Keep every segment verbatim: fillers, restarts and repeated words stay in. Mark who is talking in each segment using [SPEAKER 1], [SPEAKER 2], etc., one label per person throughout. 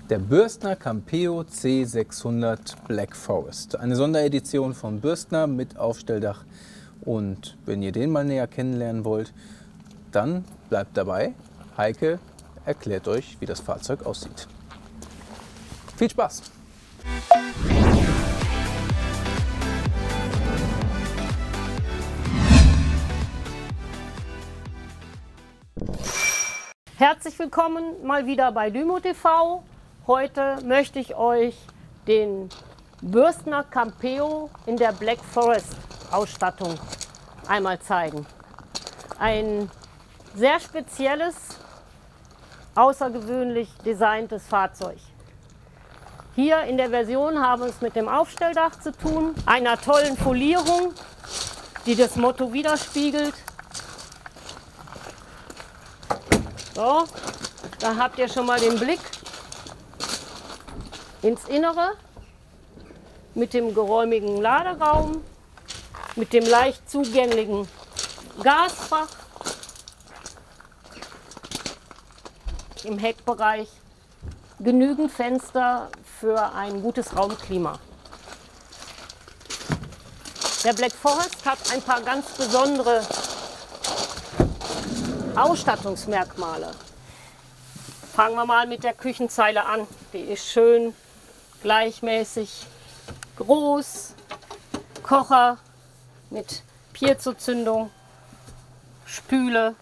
[SPEAKER 1] Der Bürstner Campeo C sechshundert Black Forest. Eine Sonderedition von Bürstner mit Aufstelldach. Und wenn ihr den mal näher kennenlernen wollt, dann bleibt dabei. Heike erklärt euch, wie das Fahrzeug aussieht. Viel Spaß!
[SPEAKER 2] Herzlich willkommen mal wieder bei Dymo T V. Heute möchte ich euch den Bürstner Campeo in der Black Forest Ausstattung einmal zeigen. Ein sehr spezielles, außergewöhnlich designtes Fahrzeug. Hier in der Version haben wir es mit dem Aufstelldach zu tun, einer tollen Folierung, die das Motto widerspiegelt. So, da habt ihr schon mal den Blick ins Innere mit dem geräumigen Laderaum, mit dem leicht zugänglichen Gasfach, im Heckbereich genügend Fenster für ein gutes Raumklima. Der Black Forest hat ein paar ganz besondere Ausstattungsmerkmale. Fangen wir mal mit der Küchenzeile an. Die ist schön gleichmäßig groß. Kocher mit Piezo-Zündung, Spüle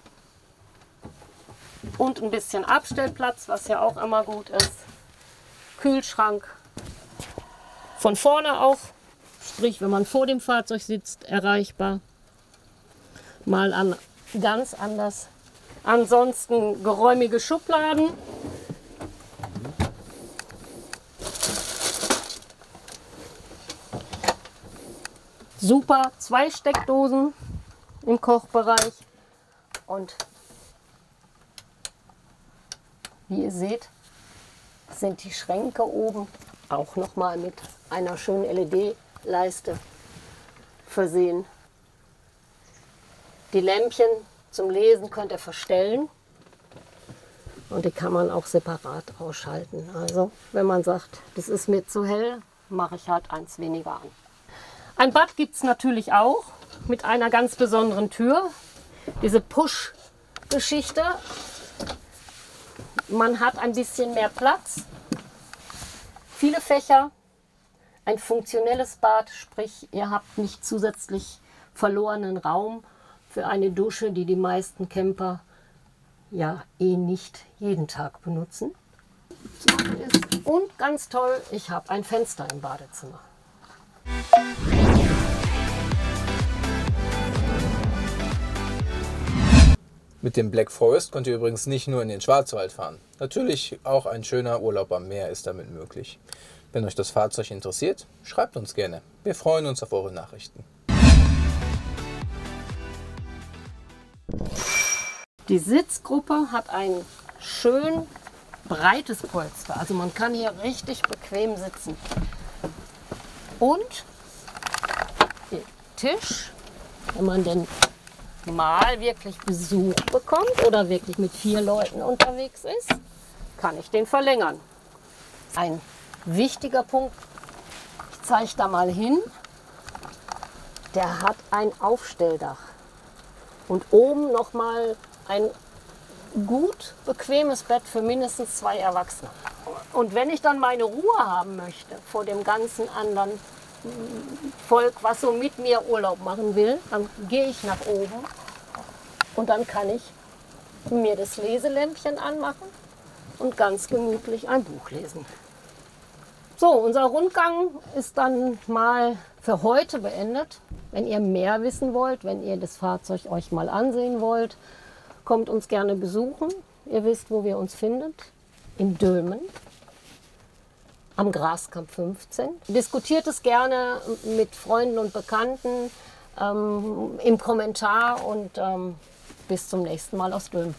[SPEAKER 2] und ein bisschen Abstellplatz, was ja auch immer gut ist. Kühlschrank von vorne auch, sprich wenn man vor dem Fahrzeug sitzt, erreichbar. Mal an ganz anders. Ansonsten geräumige Schubladen. Super, zwei Steckdosen im Kochbereich. Und wie ihr seht, sind die Schränke oben auch noch mal mit einer schönen L E D-Leiste versehen. Die Lämpchen zum Lesen könnt ihr verstellen und die kann man auch separat ausschalten. Also wenn man sagt, das ist mir zu hell, mache ich halt eins weniger an. Ein Bad gibt es natürlich auch mit einer ganz besonderen Tür. Diese Push-Geschichte. Man hat ein bisschen mehr Platz, viele Fächer, ein funktionelles Bad, sprich ihr habt nicht zusätzlich verlorenen Raum für eine Dusche, die die meisten Camper ja eh nicht jeden Tag benutzen. Und ganz toll, ich habe ein Fenster im Badezimmer.
[SPEAKER 1] Mit dem Black Forest könnt ihr übrigens nicht nur in den Schwarzwald fahren. Natürlich auch ein schöner Urlaub am Meer ist damit möglich. Wenn euch das Fahrzeug interessiert, schreibt uns gerne. Wir freuen uns auf eure Nachrichten.
[SPEAKER 2] Die Sitzgruppe hat ein schön breites Polster, also man kann hier richtig bequem sitzen. Und den Tisch, wenn man denn mal wirklich Besuch bekommt oder wirklich mit vier Leuten unterwegs ist, kann ich den verlängern. Ein wichtiger Punkt, ich zeige da mal hin, der hat ein Aufstelldach. Und oben noch mal ein gut bequemes Bett für mindestens zwei Erwachsene. Und wenn ich dann meine Ruhe haben möchte vor dem ganzen anderen Volk, was so mit mir Urlaub machen will, dann gehe ich nach oben und dann kann ich mir das Leselämpchen anmachen und ganz gemütlich ein Buch lesen. So, unser Rundgang ist dann mal für heute beendet. Wenn ihr mehr wissen wollt, wenn ihr das Fahrzeug euch mal ansehen wollt, kommt uns gerne besuchen. Ihr wisst, wo wir uns findet. In Dülmen, am Graskamp fünfzehn. Diskutiert es gerne mit Freunden und Bekannten ähm, im Kommentar und ähm, bis zum nächsten Mal aus Dülmen.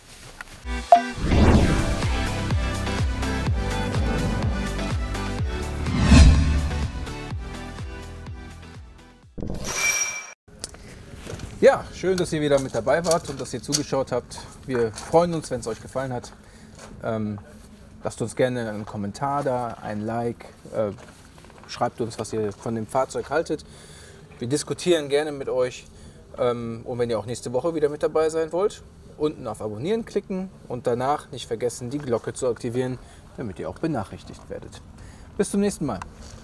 [SPEAKER 1] Ja, schön, dass ihr wieder mit dabei wart und dass ihr zugeschaut habt. Wir freuen uns, wenn es euch gefallen hat. Ähm, Lasst uns gerne einen Kommentar da, ein Like, äh, schreibt uns, was ihr von dem Fahrzeug haltet. Wir diskutieren gerne mit euch. Ähm, und wenn ihr auch nächste Woche wieder mit dabei sein wollt, unten auf Abonnieren klicken und danach nicht vergessen, die Glocke zu aktivieren, damit ihr auch benachrichtigt werdet. Bis zum nächsten Mal.